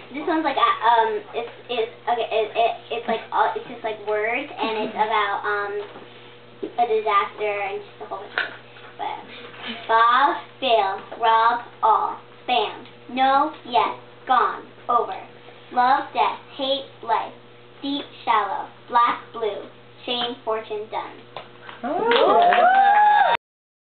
This one's like it's just like words, and it's about a disaster and just a whole bunch of things. But Bob, Bill, Rob, all, bam, no, yes, gone, over, love, death, hate, life, deep, shallow, black, blue, shame, fortune, done. Oh.